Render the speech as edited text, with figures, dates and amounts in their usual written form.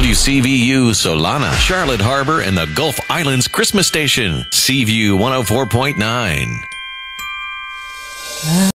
WCVU Solana, Charlotte Harbor, and the Gulf Islands Christmas Station. Seaview 104.9.